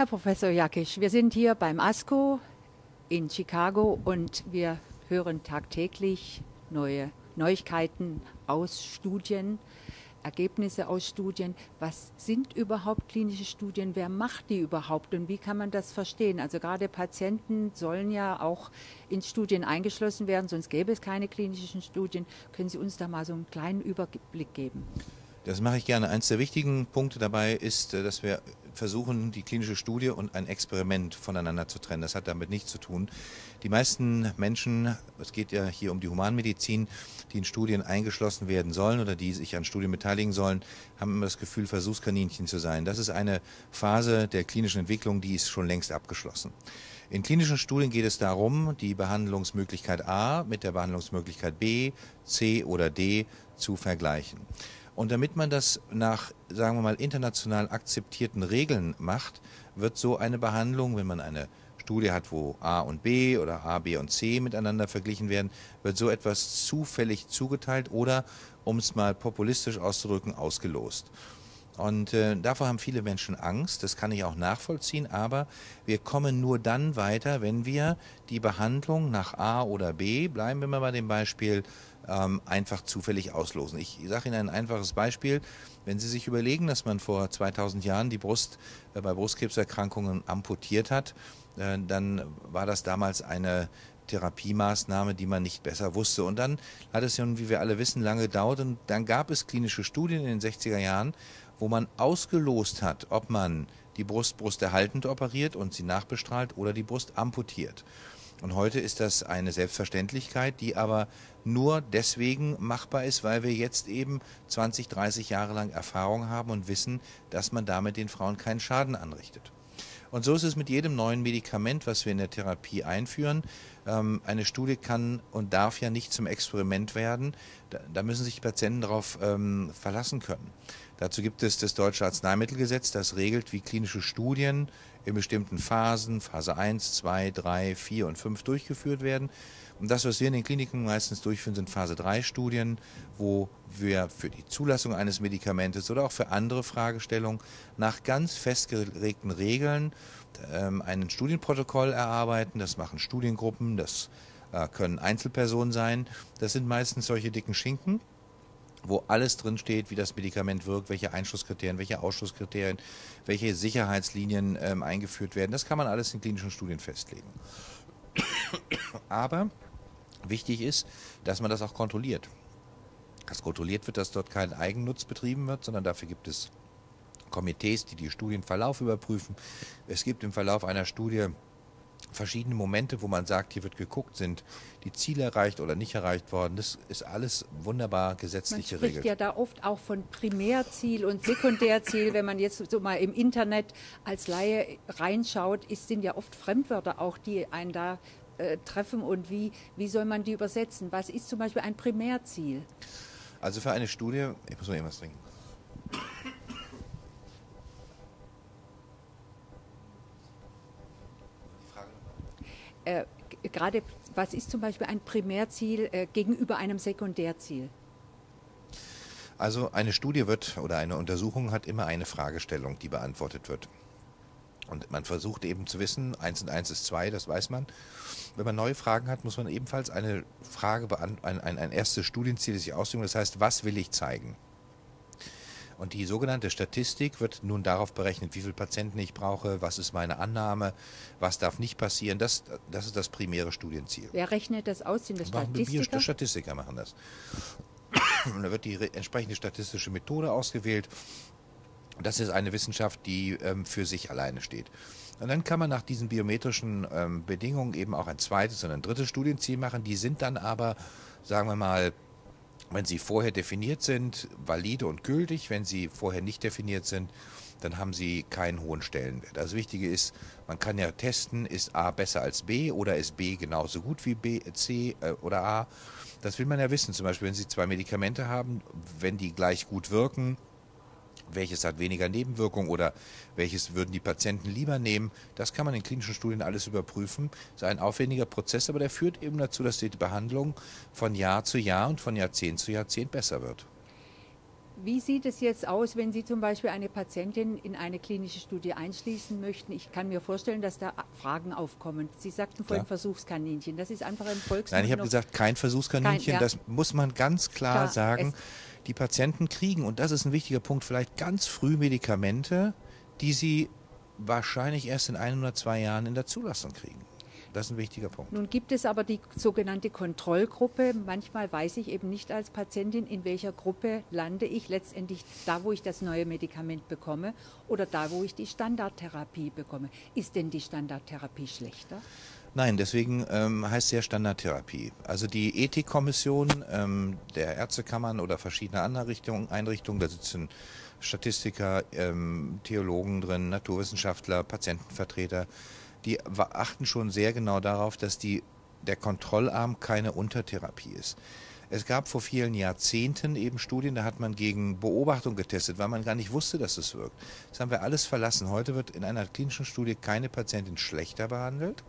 Herr Professor Jakisch, wir sind hier beim ASCO in Chicago und wir hören tagtäglich neue Neuigkeiten aus Studien, Ergebnisse aus Studien. Was sind überhaupt klinische Studien? Wer macht die überhaupt und wie kann man das verstehen? Also gerade Patienten sollen ja auch in Studien eingeschlossen werden, sonst gäbe es keine klinischen Studien. Können Sie uns da mal so einen kleinen Überblick geben? Das mache ich gerne. Eines der wichtigen Punkte dabei ist, dass wir versuchen, die klinische Studie und ein Experiment voneinander zu trennen. Das hat damit nichts zu tun. Die meisten Menschen, es geht ja hier um die Humanmedizin, die in Studien eingeschlossen werden sollen oder die sich an Studien beteiligen sollen, haben immer das Gefühl, Versuchskaninchen zu sein. Das ist eine Phase der klinischen Entwicklung, die ist schon längst abgeschlossen. In klinischen Studien geht es darum, die Behandlungsmöglichkeit A mit der Behandlungsmöglichkeit B, C oder D zu vergleichen. Und damit man das nach, sagen wir mal, international akzeptierten Regeln macht, wird so eine Behandlung, wenn man eine Studie hat, wo A und B oder A, B und C miteinander verglichen werden, wird so etwas zufällig zugeteilt oder, um es mal populistisch auszudrücken, ausgelost. Und davor haben viele Menschen Angst, das kann ich auch nachvollziehen, aber wir kommen nur dann weiter, wenn wir die Behandlung nach A oder B, bleiben wir mal bei dem Beispiel, einfach zufällig auslosen. Ich sage Ihnen ein einfaches Beispiel. Wenn Sie sich überlegen, dass man vor 2000 Jahren die Brust bei Brustkrebserkrankungen amputiert hat, dann war das damals eine Therapiemaßnahme, die man nicht besser wusste. Und dann hat es ja, wie wir alle wissen, lange gedauert und dann gab es klinische Studien in den 60er Jahren, wo man ausgelost hat, ob man die Brust brusterhaltend operiert und sie nachbestrahlt oder die Brust amputiert. Und heute ist das eine Selbstverständlichkeit, die aber nur deswegen machbar ist, weil wir jetzt eben 20, 30 Jahre lang Erfahrung haben und wissen, dass man damit den Frauen keinen Schaden anrichtet. Und so ist es mit jedem neuen Medikament, was wir in der Therapie einführen. Eine Studie kann und darf ja nicht zum Experiment werden. Da müssen sich die Patienten darauf verlassen können. Dazu gibt es das Deutsche Arzneimittelgesetz, das regelt, wie klinische Studien in bestimmten Phasen, Phase 1, 2, 3, 4 und 5 durchgeführt werden. Und das, was wir in den Kliniken meistens durchführen, sind Phase 3 Studien, wo wir für die Zulassung eines Medikamentes oder auch für andere Fragestellungen nach ganz festgelegten Regeln ein Studienprotokoll erarbeiten. Das machen Studiengruppen, das können Einzelpersonen sein. Das sind meistens solche dicken Schinken, wo alles drin steht, wie das Medikament wirkt, welche Einschlusskriterien, welche Ausschlusskriterien, welche Sicherheitslinien eingeführt werden. Das kann man alles in klinischen Studien festlegen. Aber wichtig ist, dass man das auch kontrolliert. Dass kontrolliert wird, dass dort kein Eigennutz betrieben wird, sondern dafür gibt es Komitees, die den Studienverlauf überprüfen. Es gibt im Verlauf einer Studie verschiedene Momente, wo man sagt, hier wird geguckt, sind die Ziele erreicht oder nicht erreicht worden. Das ist alles wunderbar gesetzlich geregelt. Man spricht ja da oft auch von Primärziel und Sekundärziel. Wenn man jetzt so mal im Internet als Laie reinschaut, sind ja oft Fremdwörter auch, die einen da treffen. Und wie soll man die übersetzen? Was ist zum Beispiel ein Primärziel? Also für eine Studie, ich muss mal irgendwas trinken. Gerade, was ist zum Beispiel ein Primärziel gegenüber einem Sekundärziel? Also eine Studie wird oder eine Untersuchung hat immer eine Fragestellung, die beantwortet wird. Und man versucht eben zu wissen, 1 und 1 ist 2, das weiß man. Wenn man neue Fragen hat, muss man ebenfalls eine Frage ein erstes Studienziel sich aussuchen. Das heißt, was will ich zeigen? Und die sogenannte Statistik wird nun darauf berechnet, wie viele Patienten ich brauche, was ist meine Annahme, was darf nicht passieren. Das ist das primäre Studienziel. Wer rechnet das aus? Sind das Statistiker? Statistiker machen das. Und da wird die entsprechende statistische Methode ausgewählt. Das ist eine Wissenschaft, die für sich alleine steht. Und dann kann man nach diesen biometrischen Bedingungen eben auch ein zweites und ein drittes Studienziel machen. Die sind dann aber, sagen wir mal, wenn sie vorher definiert sind, valide und gültig. Wenn sie vorher nicht definiert sind, dann haben sie keinen hohen Stellenwert. Das Wichtige ist, man kann ja testen, ist A besser als B oder ist B genauso gut wie B, C oder A. Das will man ja wissen. Zum Beispiel, wenn Sie 2 Medikamente haben, wenn die gleich gut wirken, welches hat weniger Nebenwirkungen oder welches würden die Patienten lieber nehmen. Das kann man in klinischen Studien alles überprüfen. Das ist ein aufwendiger Prozess, aber der führt eben dazu, dass die Behandlung von Jahr zu Jahr und von Jahrzehnt zu Jahrzehnt besser wird. Wie sieht es jetzt aus, wenn Sie zum Beispiel eine Patientin in eine klinische Studie einschließen möchten? Ich kann mir vorstellen, dass da Fragen aufkommen. Sie sagten vorhin Versuchskaninchen. Das ist einfach ein Volksmund. Nein, ich habe gesagt, kein Versuchskaninchen. Das muss man ganz klar sagen. Die Patienten kriegen, und das ist ein wichtiger Punkt, vielleicht ganz früh Medikamente, die sie wahrscheinlich erst in 1 oder 2 Jahren in der Zulassung kriegen. Das ist ein wichtiger Punkt. Nun gibt es aber die sogenannte Kontrollgruppe. Manchmal weiß ich eben nicht als Patientin, in welcher Gruppe lande ich letztendlich da, wo ich das neue Medikament bekomme oder da, wo ich die Standardtherapie bekomme. Ist denn die Standardtherapie schlechter? Nein, deswegen heißt es ja Standardtherapie. Also die Ethikkommission der Ärztekammern oder verschiedener anderer Einrichtungen, da sitzen Statistiker, Theologen drin, Naturwissenschaftler, Patientenvertreter, die achten schon sehr genau darauf, dass der Kontrollarm keine Untertherapie ist. Es gab vor vielen Jahrzehnten eben Studien, da hat man gegen Beobachtung getestet, weil man gar nicht wusste, dass es wirkt. Das haben wir alles verlassen. Heute wird in einer klinischen Studie keine Patientin schlechter behandelt,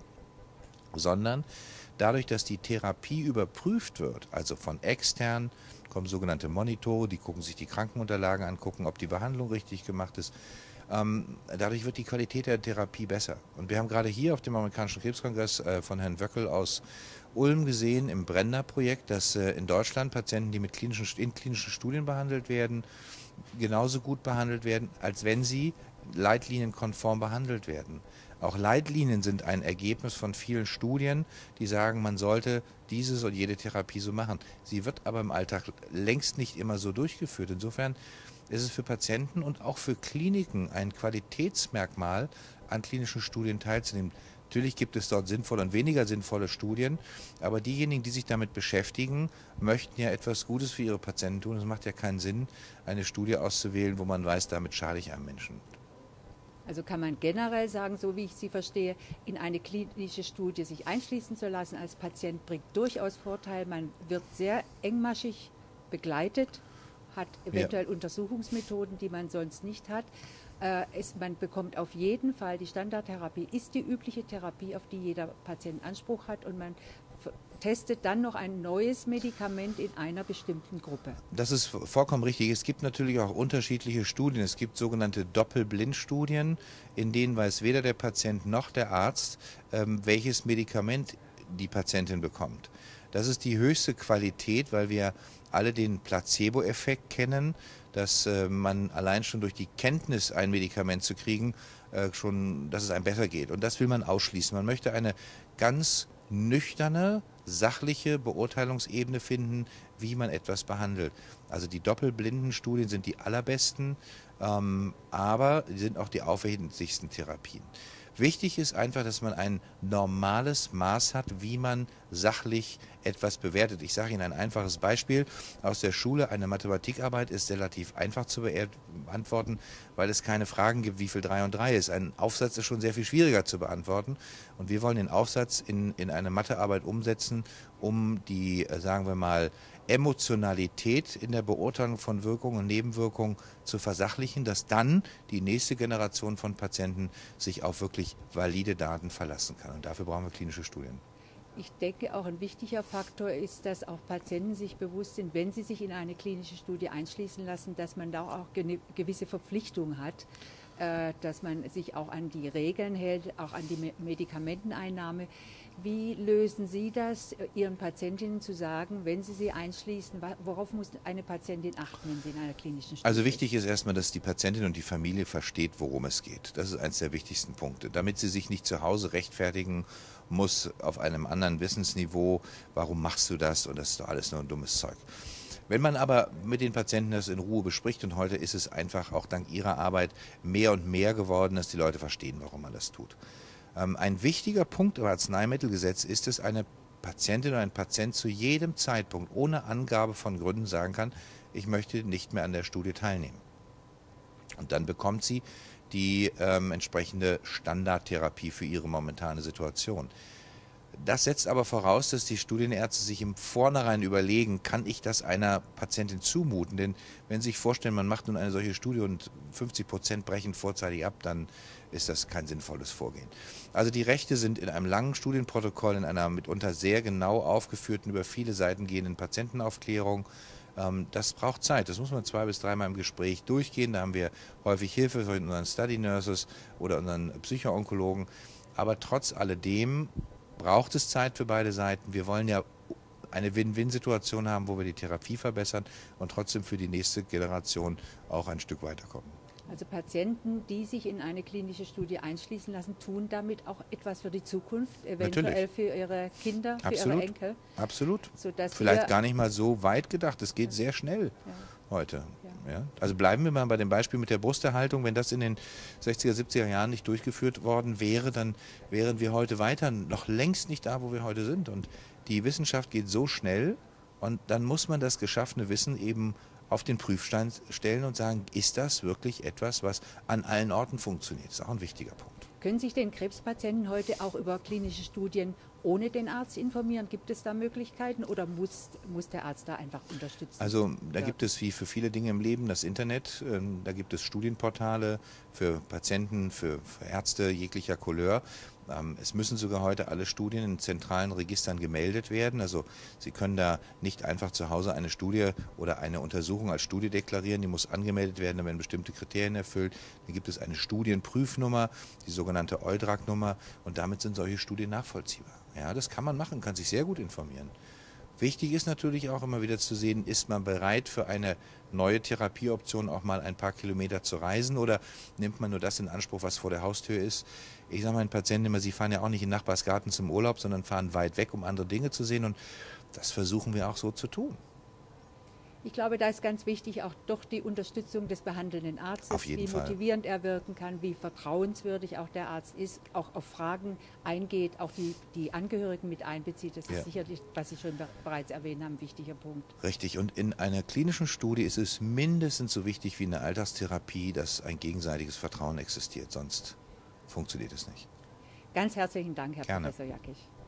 sondern dadurch, dass die Therapie überprüft wird, also von extern, kommen sogenannte Monitore, die gucken sich die Krankenunterlagen an, gucken, ob die Behandlung richtig gemacht ist. Dadurch wird die Qualität der Therapie besser. Und wir haben gerade hier auf dem amerikanischen Krebskongress von Herrn Wöckel aus Ulm gesehen, im Brenda-Projekt, dass in Deutschland Patienten, die in klinischen Studien behandelt werden, genauso gut behandelt werden, als wenn sie leitlinienkonform behandelt werden. Auch Leitlinien sind ein Ergebnis von vielen Studien, die sagen, man sollte dieses und jede Therapie so machen. Sie wird aber im Alltag längst nicht immer so durchgeführt. Insofern ist es für Patienten und auch für Kliniken ein Qualitätsmerkmal, an klinischen Studien teilzunehmen. Natürlich gibt es dort sinnvolle und weniger sinnvolle Studien, aber diejenigen, die sich damit beschäftigen, möchten ja etwas Gutes für ihre Patienten tun. Es macht ja keinen Sinn, eine Studie auszuwählen, wo man weiß, damit schade ich einem Menschen. Also kann man generell sagen, so wie ich Sie verstehe, in eine klinische Studie sich einschließen zu lassen als Patient bringt durchaus Vorteil. Man wird sehr engmaschig begleitet, hat eventuell Untersuchungsmethoden, die man sonst nicht hat. Man bekommt auf jeden Fall, die Standardtherapie ist die übliche Therapie, auf die jeder Patient Anspruch hat, und man testet dann noch ein neues Medikament in einer bestimmten Gruppe. Das ist vollkommen richtig. Es gibt natürlich auch unterschiedliche Studien. Es gibt sogenannte Doppelblindstudien, in denen weiß weder der Patient noch der Arzt, welches Medikament die Patientin bekommt. Das ist die höchste Qualität, weil wir alle den Placebo-Effekt kennen, dass man allein schon durch die Kenntnis, ein Medikament zu kriegen, dass es einem besser geht. Und das will man ausschließen. Man möchte eine ganz nüchterne, sachliche Beurteilungsebene finden, wie man etwas behandelt. Also die doppelblinden Studien sind die allerbesten, aber die sind auch die aufwendigsten Therapien. Wichtig ist einfach, dass man ein normales Maß hat, wie man sachlich etwas bewertet. Ich sage Ihnen ein einfaches Beispiel aus der Schule. Eine Mathematikarbeit ist relativ einfach zu beantworten, weil es keine Fragen gibt, wie viel 3 und 3 ist. Ein Aufsatz ist schon sehr viel schwieriger zu beantworten. Und wir wollen den Aufsatz in eine Mathearbeit umsetzen, um die, sagen wir mal, Emotionalität in der Beurteilung von Wirkungen und Nebenwirkungen zu versachlichen, dass dann die nächste Generation von Patienten sich auf wirklich valide Daten verlassen kann. Und dafür brauchen wir klinische Studien. Ich denke, auch ein wichtiger Faktor ist, dass auch Patienten sich bewusst sind, wenn sie sich in eine klinische Studie einschließen lassen, dass man da auch eine gewisse Verpflichtung hat, dass man sich auch an die Regeln hält, auch an die Medikamenteneinnahme. Wie lösen Sie das, Ihren Patientinnen zu sagen, wenn Sie sie einschließen, worauf muss eine Patientin achten, wenn sie in einer klinischen Studie Also wichtig ist erstmal, dass die Patientin und die Familie versteht, worum es geht. Das ist eines der wichtigsten Punkte, damit sie sich nicht zu Hause rechtfertigen muss auf einem anderen Wissensniveau, warum machst du das und das ist doch alles nur ein dummes Zeug. Wenn man aber mit den Patienten das in Ruhe bespricht, und heute ist es einfach auch dank ihrer Arbeit mehr und mehr geworden, dass die Leute verstehen, warum man das tut. Ein wichtiger Punkt im Arzneimittelgesetz ist es, eine Patientin oder ein Patient zu jedem Zeitpunkt ohne Angabe von Gründen sagen kann, ich möchte nicht mehr an der Studie teilnehmen. Und dann bekommt sie die entsprechende Standardtherapie für ihre momentane Situation. Das setzt aber voraus, dass die Studienärzte sich im Vornherein überlegen, kann ich das einer Patientin zumuten? Denn wenn Sie sich vorstellen, man macht nun eine solche Studie und 50% brechen vorzeitig ab, dann ist das kein sinnvolles Vorgehen. Also die Rechte sind in einem langen Studienprotokoll, in einer mitunter sehr genau aufgeführten, über viele Seiten gehenden Patientenaufklärung Das braucht Zeit. Das muss man 2- bis 3-mal im Gespräch durchgehen. Da haben wir häufig Hilfe von unseren Study Nurses oder unseren Psychoonkologen. Aber trotz alledem braucht es Zeit für beide Seiten. Wir wollen ja eine Win-Win-Situation haben, wo wir die Therapie verbessern und trotzdem für die nächste Generation auch ein Stück weiterkommen. Also Patienten, die sich in eine klinische Studie einschließen lassen, tun damit auch etwas für die Zukunft, eventuell Natürlich. für ihre Kinder, für Absolut. ihre Enkel. Absolut. Sodass Vielleicht gar nicht mal so weit gedacht. Es geht sehr schnell heute. Ja. Also bleiben wir mal bei dem Beispiel mit der Brusterhaltung. Wenn das in den 60er, 70er Jahren nicht durchgeführt worden wäre, dann wären wir heute weiter noch längst nicht da, wo wir heute sind. Und die Wissenschaft geht so schnell und dann muss man das geschaffene Wissen eben auf den Prüfstein stellen und sagen, ist das wirklich etwas, was an allen Orten funktioniert? Das ist auch ein wichtiger Punkt. Können sich denn Krebspatienten heute auch über klinische Studien ohne den Arzt informieren? Gibt es da Möglichkeiten oder muss der Arzt da einfach unterstützen? Also da gibt es wie für viele Dinge im Leben das Internet, da gibt es Studienportale für Patienten, für Ärzte jeglicher Couleur. Es müssen sogar heute alle Studien in zentralen Registern gemeldet werden. Also Sie können da nicht einfach zu Hause eine Studie oder eine Untersuchung als Studie deklarieren. Die muss angemeldet werden, da werden bestimmte Kriterien erfüllt. Dann gibt es eine Studienprüfnummer, die sogenannte EUDRAC-Nummer, und damit sind solche Studien nachvollziehbar. Ja, das kann man machen, kann sich sehr gut informieren. Wichtig ist natürlich auch immer wieder zu sehen, ist man bereit für eine neue Therapieoption auch mal ein paar Kilometer zu reisen oder nimmt man nur das in Anspruch, was vor der Haustür ist. Ich sage meinen Patienten immer, sie fahren ja auch nicht in den Nachbarsgarten zum Urlaub, sondern fahren weit weg, um andere Dinge zu sehen, und das versuchen wir auch so zu tun. Ich glaube, da ist ganz wichtig auch doch die Unterstützung des behandelnden Arztes, Auf jeden wie Fall. motivierend er wirken kann, wie vertrauenswürdig auch der Arzt ist, auch auf Fragen eingeht, auch die Angehörigen mit einbezieht. Das ist sicherlich, was Sie schon bereits erwähnt haben, ein wichtiger Punkt. Richtig, und in einer klinischen Studie ist es mindestens so wichtig wie in der Alltagstherapie, dass ein gegenseitiges Vertrauen existiert, sonst funktioniert es nicht. Ganz herzlichen Dank, Herr Gerne. Professor Jackich.